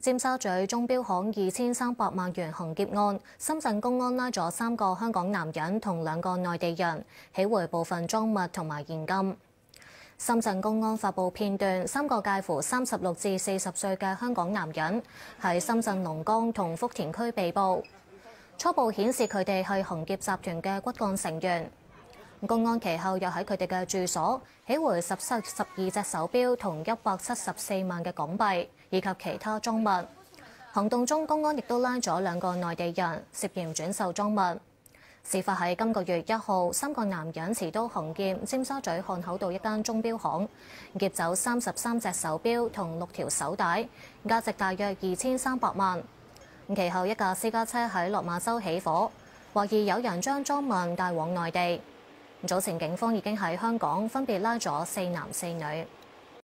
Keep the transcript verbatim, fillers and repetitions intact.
尖沙咀鐘錶行二千三百萬元行劫案，深圳公安拉咗三個香港男人同兩個內地人，起回部分贓物同埋現金。深圳公安發布片段，三個介乎三十六至四十歲嘅香港男人喺深圳龍崗同福田區被捕，初步顯示佢哋係行劫集團嘅骨幹成員。公安其後又喺佢哋嘅住所起回十七十二隻手錶同一百七十四萬嘅港幣，以及其他贓物。行動中，公安亦都拉咗兩個內地人，涉嫌轉售贓物。事發喺今個月一號，三個男人持刀行劫尖沙咀漢口道一間鐘錶行，劫走三十三隻手錶同六條手帶，價值大約二千三百萬。其後一架私家車喺落馬洲起火，懷疑有人將贓物帶往內地。早前警方已經喺香港分別拉咗四男四女。